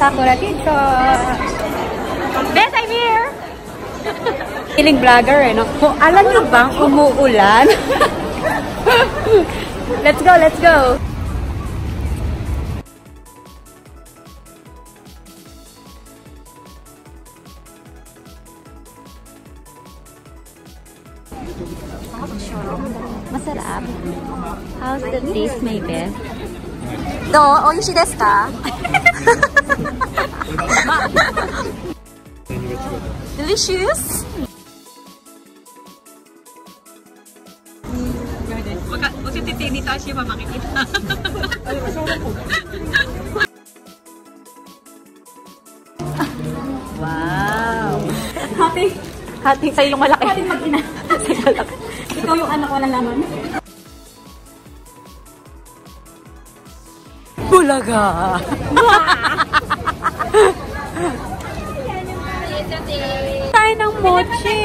Sakura teacher. Bes, I'm here! Feeling vlogger eh, no? Kung alam nyo bang umuulan? Let's go, let's go! Masarap. How's the taste, my best? Oishi desu ka? Delicious? Huwag si titini tayo siya makikita. Wow! Hating sa'yo yung malaki. Hating mag-ina. Sa'yo malaki. Ikaw yung anak ko lang naman. Bulaga! Tayo ng mochi!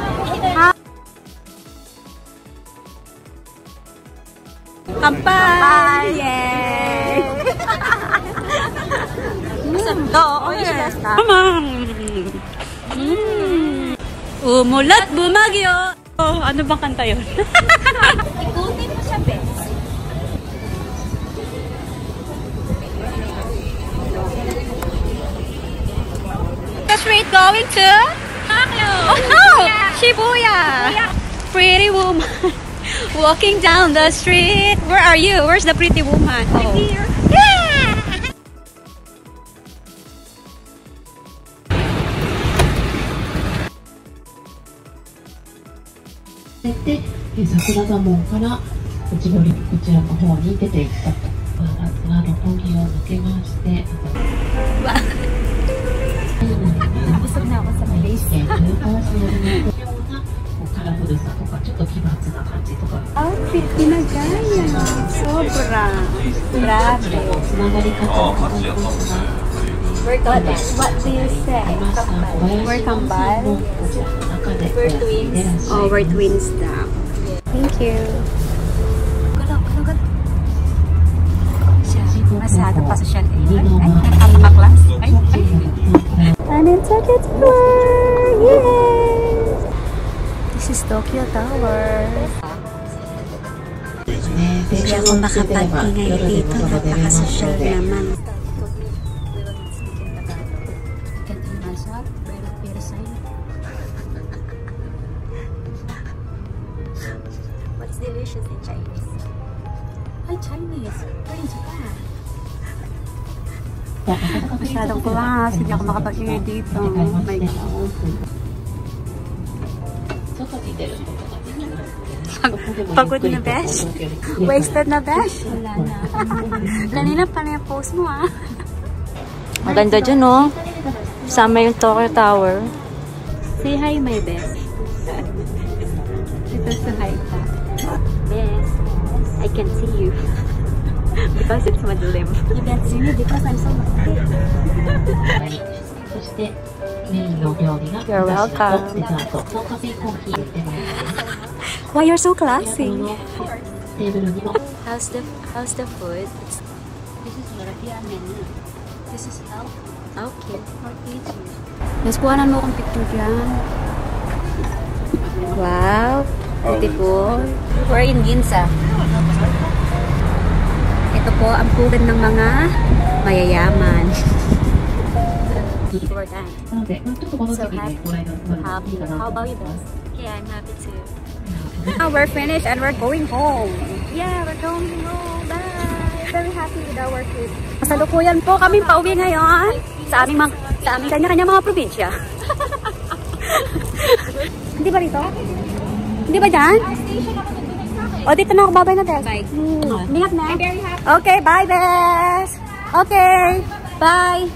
Kampai! Yay! Umulat, bumagyo! Oh, ano bang kanta yun? Ikutin mo siya, bes. The street going to Tokyo! Oh, Shibuya! Pretty woman walking down the street. Where are you? Where's the pretty woman? Oh. I'm here. Yeah! 桜田門から内堀こちらの方に出ていったと。六本木を抜けまして、 Busog na ako sa place. カラフルさとかちょっと奇抜な感じとか。 Outfit pinagaya. Sobra. Grabe. つながり方を考えますが。 What do you say? We're kambal. We're twins. Oh, we're twins now. Thank you. Masado pa sa siyan. Ang baklas. And in Tokyo Tower! Yay! This is Tokyo Tower. Hindi ako makapag-ingay dito. Napaka-social naman. What's delicious in Chinese? Ay, Chinese. Where in Japan? Masyadong kulas. Hindi ako makapag-ingay dito. Oh my God. Pagod na, besh? Wasted na, besh? Wala na. Kanina pa na yung post mo, ah. Maganda dyan, no? Sama yung Tokyo Tower. Say hi, my best. Ito sa hi ka. Best, I can see you. Because it's madilim. You can't see me because I'm so lucky. You're welcome. Why you're so classy? How's the food? This is European menu. This is health. Okay. Mas kuhanan mo akong picture dyan. Wow. Beautiful. We're in Ginza. Ito po ang pugad ng mga mayayaman. We're done. So happy. How about you guys? Yeah, I'm happy too. Now we're finished and we're going home. Yeah, we're going home. Bye. Very happy with our trip. Masalukuyan po kami pauwi ngayon sa aming kanya-kanya mga probinsya. Hindi ba rito? Hindi ba dyan? O, dito na ako. Babay na, Bes. Bye. Ingat na. Okay, bye, Bes. Okay, bye.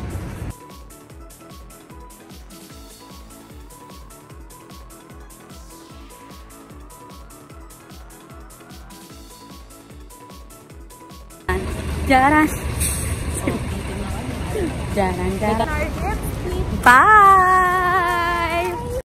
Jaran. Jaran, jaran. Bye.